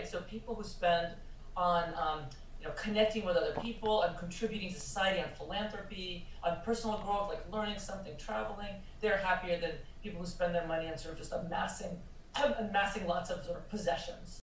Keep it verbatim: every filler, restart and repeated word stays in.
So people who spend on um, you know, connecting with other people, on contributing to society, on philanthropy, on personal growth, like learning something, traveling, they're happier than people who spend their money on sort of just amassing, amassing lots of sort of possessions.